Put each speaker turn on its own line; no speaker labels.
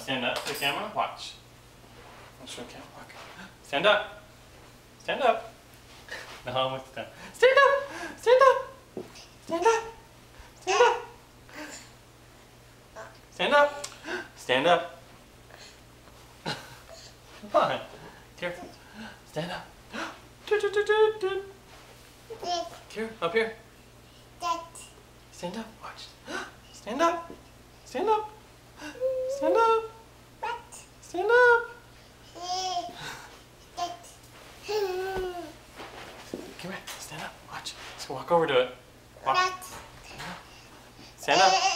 stand up to the camera? Watch. I'll show the camera. Look. Stand up. Stand up. No, almost done. Stand up. Stand up. Stand up. Stand up. Stand up. Stand up. Come on. Careful. Stand up. Here, up here. Stand up. Watch. Stand up. Stand up. Stand up. Stand up. Come here. Stand up. Watch. Let's walk over to it. Walk. Stand up.